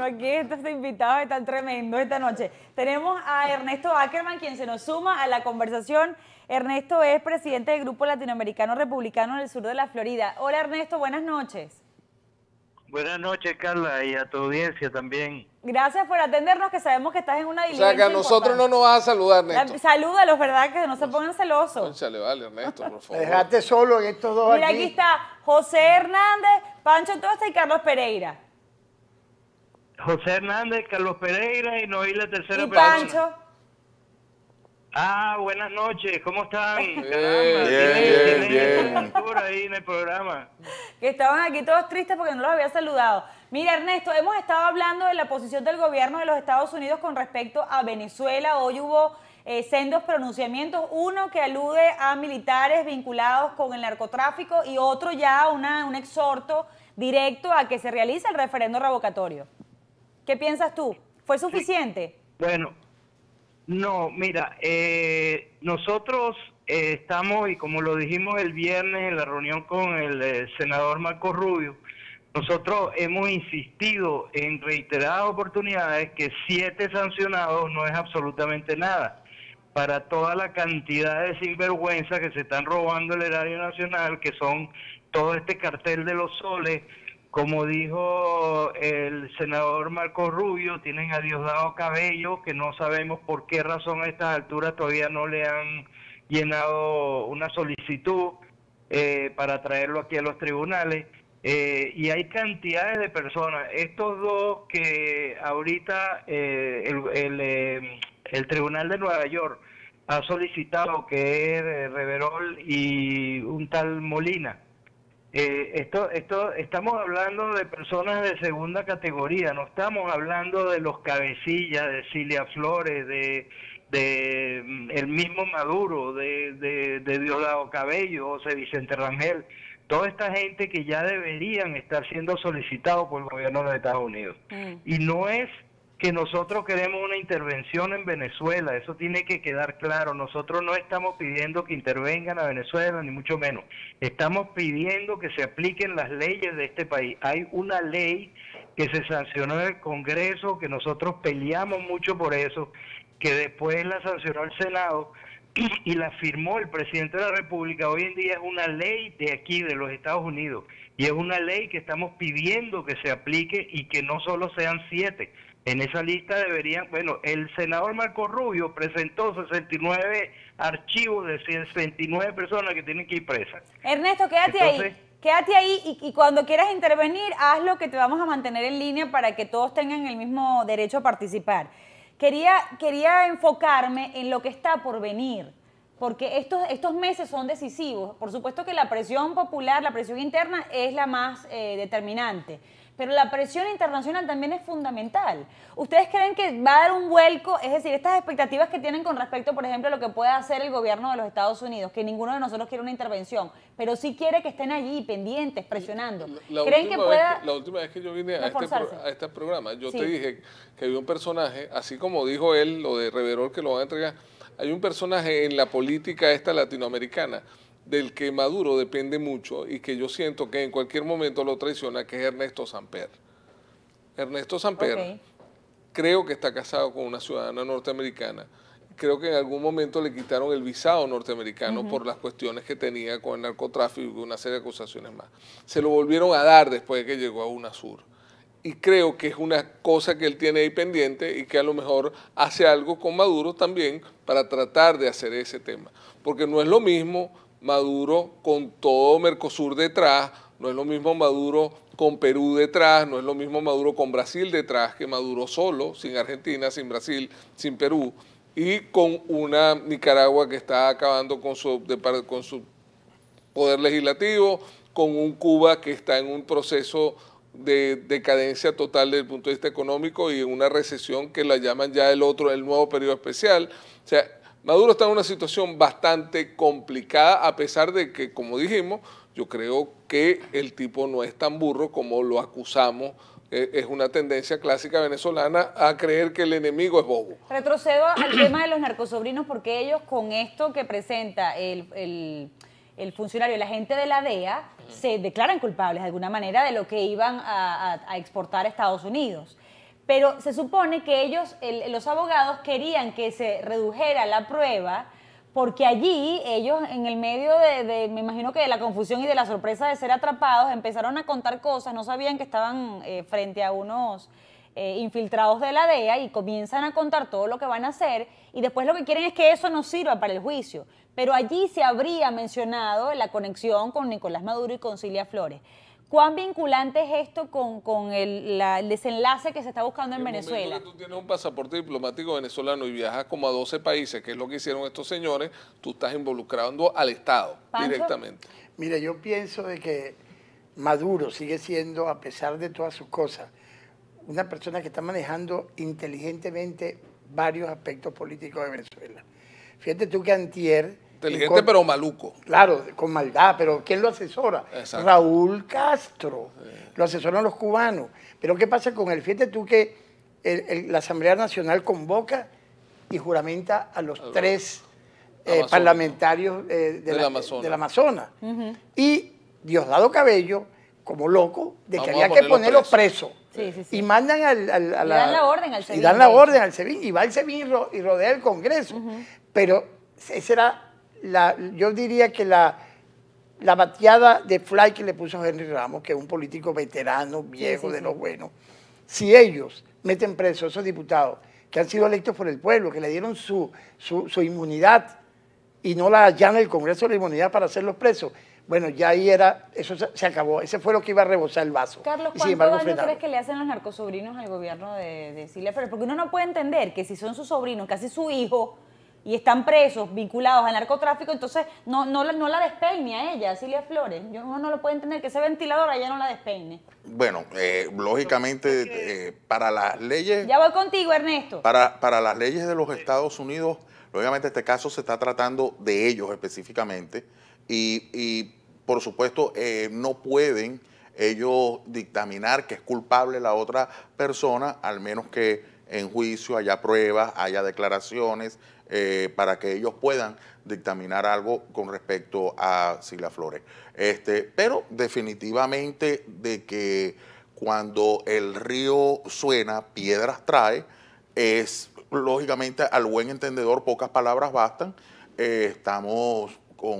aquí estos invitados están tremendos esta noche. Tenemos a Ernesto Ackerman, quien se nos suma a la conversación. Ernesto es presidente del Grupo Latinoamericano Republicano del sur de la Florida. Hola Ernesto, buenas noches. Buenas noches, Carla, y a tu audiencia también. Gracias por atendernos, que sabemos que estás en una diligencia. O sea, que a nosotros no nos vas a saludar, Ernesto. Salúdalos, ¿verdad? Que no se pongan celosos. Cónchale, vale, Ernesto, por favor. Dejaste solo en estos dos. Mira, aquí está José Hernández, Pancho Tosta y Carlos Pereira. José Hernández, Carlos Pereira y Noí la tercera ¿Y persona. Pancho? Ah, buenas noches, ¿cómo están? Bien, Tienen ahí en el programa. Que estaban aquí todos tristes porque no los había saludado. Mira, Ernesto, hemos estado hablando de la posición del gobierno de los Estados Unidos con respecto a Venezuela. Hoy hubo sendos pronunciamientos, uno que alude a militares vinculados con el narcotráfico y otro ya un exhorto directo a que se realice el referendo revocatorio. ¿Qué piensas tú? ¿Fue suficiente? Bueno, no, mira, nosotros estamos, y como lo dijimos el viernes en la reunión con el senador Marco Rubio, nosotros hemos insistido en reiteradas oportunidades que 7 sancionados no es absolutamente nada para toda la cantidad de sinvergüenza que se están robando el erario nacional, que son todo este cartel de los soles. Como dijo el senador Marco Rubio, tienen a Diosdado Cabello, que no sabemos por qué razón a estas alturas todavía no le han llenado una solicitud para traerlo aquí a los tribunales. Y hay cantidades de personas. Estos dos que ahorita el Tribunal de Nueva York ha solicitado, que es Reverol y un tal Molina. Estamos hablando de personas de segunda categoría, no estamos hablando de los cabecillas, de Cilia Flores, de el mismo Maduro, de Diosdado Cabello, José Vicente Rangel, toda esta gente que ya deberían estar siendo solicitados por el gobierno de Estados Unidos. Y no es que nosotros queremos una intervención en Venezuela, eso tiene que quedar claro. Nosotros no estamos pidiendo que intervengan a Venezuela, ni mucho menos. Estamos pidiendo que se apliquen las leyes de este país. Hay una ley que se sancionó en el Congreso, que nosotros peleamos mucho por eso, que después la sancionó el Senado y la firmó el presidente de la República. Hoy en día es una ley de aquí, de los Estados Unidos, y es una ley que estamos pidiendo que se aplique y que no solo sean 7. En esa lista deberían, bueno, el senador Marco Rubio presentó 69 archivos de 69 personas que tienen que ir presas. Ernesto, quédate ahí. Quédate ahí y cuando quieras intervenir, hazlo, que te vamos a mantener en línea para que todos tengan el mismo derecho a participar. Quería enfocarme en lo que está por venir, porque estos meses son decisivos. Por supuesto que la presión popular, la presión interna es la más determinante, pero la presión internacional también es fundamental. ¿Ustedes creen que va a dar un vuelco? Es decir, estas expectativas que tienen con respecto, por ejemplo, a lo que puede hacer el gobierno de los Estados Unidos, que ninguno de nosotros quiere una intervención, pero sí quiere que estén allí, pendientes, presionando. ¿Creen que pueda la última vez que yo vine a este programa, yo te dije que había un personaje, así como dijo él, lo de Reverol, que lo van a entregar, hay un personaje en la política esta latinoamericana del que Maduro depende mucho y que yo siento que en cualquier momento lo traiciona, que es Ernesto Samper. Ernesto Samper creo que está casado con una ciudadana norteamericana. Creo que en algún momento le quitaron el visado norteamericano por las cuestiones que tenía con el narcotráfico y una serie de acusaciones más. Se lo volvieron a dar después de que llegó a UNASUR. Y creo que es una cosa que él tiene ahí pendiente y que a lo mejor hace algo con Maduro también para tratar de hacer ese tema. Porque no es lo mismo Maduro con todo Mercosur detrás, no es lo mismo Maduro con Perú detrás, no es lo mismo Maduro con Brasil detrás que Maduro solo, sin Argentina, sin Brasil, sin Perú, y con una Nicaragua que está acabando con su poder legislativo, con un Cuba que está en un proceso de decadencia total desde el punto de vista económico y en una recesión que la llaman ya el nuevo periodo especial. O sea, Maduro está en una situación bastante complicada, a pesar de que, como dijimos, yo creo que el tipo no es tan burro como lo acusamos. Es una tendencia clásica venezolana a creer que el enemigo es bobo. Retrocedo al tema de los narcosobrinos, porque ellos con esto que presenta el funcionario, la gente de la DEA, se declaran culpables de alguna manera de lo que iban a exportar a Estados Unidos. pero se supone que ellos, los abogados, querían que se redujera la prueba porque allí ellos, en el medio me imagino que de la confusión y de la sorpresa de ser atrapados, empezaron a contar cosas, no sabían que estaban frente a unos infiltrados de la DEA y comienzan a contar todo lo que van a hacer y después lo que quieren es que eso no sirva para el juicio. Pero allí se habría mencionado la conexión con Nicolás Maduro y con Cilia Flores. ¿Cuán vinculante es esto con el desenlace que se está buscando en Venezuela? En el momento que tú tienes un pasaporte diplomático venezolano y viajas como a 12 países, que es lo que hicieron estos señores, tú estás involucrando al Estado directamente. Mire, yo pienso de que Maduro sigue siendo, a pesar de todas sus cosas, una persona que está manejando inteligentemente varios aspectos políticos de Venezuela. Fíjate tú que antier... Inteligente pero maluco. Claro, con maldad, pero ¿quién lo asesora? Exacto. Raúl Castro. Lo asesoran los cubanos. Pero ¿qué pasa con él? Fíjate tú que la Asamblea Nacional convoca y juramenta a los tres parlamentarios del Amazonas. Y Diosdado Cabello, como loco, de que había que ponerlos presos. Sí. Y mandan y dan la orden al SEBIN. Y dan la orden al SEBIN. Y va el SEBIN y rodea el Congreso. Pero esa era... yo diría que la bateada de fly que le puso Henry Ramos, que es un político veterano, viejo, de los buenos, si ellos meten presos a esos diputados que han sido electos por el pueblo, que le dieron su inmunidad y no la allana el Congreso de la inmunidad para hacerlos presos, bueno, ya ahí eso se acabó. Ese fue lo que iba a rebosar el vaso. Carlos, ¿cuánto daño crees que le hacen los narcosobrinos al gobierno de Cilia Flores? Porque uno no puede entender que si son sus sobrinos, casi su hijo, y están presos, vinculados al narcotráfico, entonces no la despeine a ella, a Cilia Flores. Uno no lo puede entender, que ese ventilador allá no la despeine. Bueno, lógicamente, para las leyes... Ya voy contigo, Ernesto. Para las leyes de los Estados Unidos, lógicamente este caso se está tratando de ellos específicamente y por supuesto, no pueden ellos dictaminar que es culpable la otra persona, al menos que en juicio haya pruebas, haya declaraciones, para que ellos puedan dictaminar algo con respecto a Cilia Flores. Pero definitivamente de que cuando el río suena, piedras trae, es lógicamente al buen entendedor pocas palabras bastan. Estamos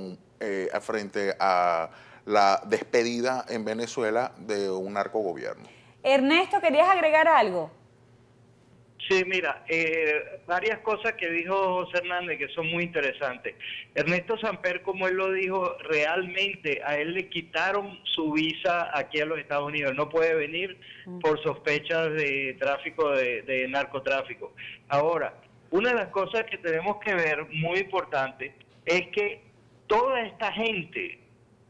frente a la despedida en Venezuela de un narcogobierno. Ernesto, ¿querías agregar algo? Sí, mira, varias cosas que dijo José Hernández que son muy interesantes. Ernesto Samper, como él lo dijo, realmente a él le quitaron su visa aquí a los Estados Unidos. No puede venir por sospechas de tráfico, de narcotráfico. Ahora, una de las cosas que tenemos que ver, muy importante, es que toda esta gente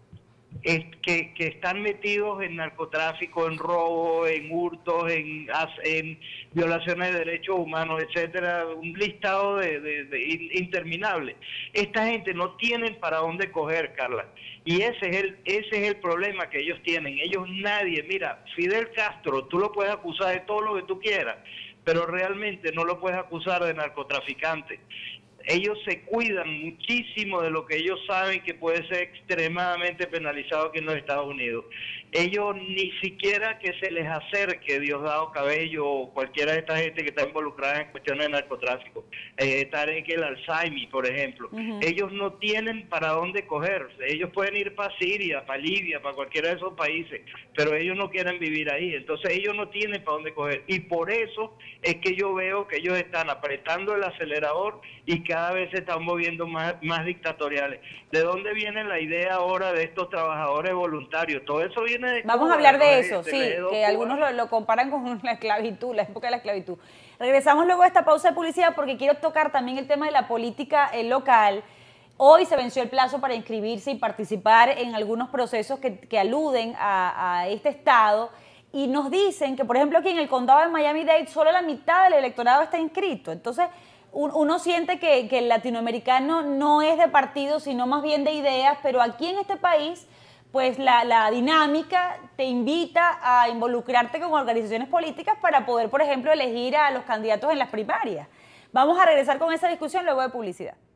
que están metidos en narcotráfico, en robo, en hurtos, en violaciones de derechos humanos, etcétera, un listado interminable. Esta gente no tienen para dónde coger, Carla. Y ese es el problema que ellos tienen. Mira, Fidel Castro, tú lo puedes acusar de todo lo que tú quieras, pero realmente no lo puedes acusar de narcotraficante. Ellos se cuidan muchísimo de lo que ellos saben que puede ser extremadamente penalizado aquí en los Estados Unidos. Ellos ni siquiera que se les acerque Diosdado Cabello o cualquiera de esta gente que está involucrada en cuestiones de narcotráfico. Tarek el Alzheimer, por ejemplo. Ellos no tienen para dónde coger. Ellos pueden ir para Siria, para Libia, para cualquiera de esos países, pero ellos no quieren vivir ahí. Entonces ellos no tienen para dónde coger. Y por eso es que yo veo que ellos están apretando el acelerador y cada vez se están moviendo más dictatoriales. ¿De dónde viene la idea ahora de estos trabajadores voluntarios? Todo eso viene de Cuba. Vamos a hablar de eso, sí, que algunos lo comparan con la esclavitud, la época de la esclavitud. Regresamos luego a esta pausa de publicidad porque quiero tocar también el tema de la política local. Hoy se venció el plazo para inscribirse y participar en algunos procesos que aluden a este estado. Y nos dicen que, por ejemplo, aquí en el condado de Miami-Dade solo la mitad del electorado está inscrito. Entonces, uno siente que el latinoamericano no es de partidos, sino más bien de ideas, pero aquí en este país, pues la dinámica te invita a involucrarte con organizaciones políticas para poder, por ejemplo, elegir a los candidatos en las primarias. Vamos a regresar con esa discusión luego de publicidad.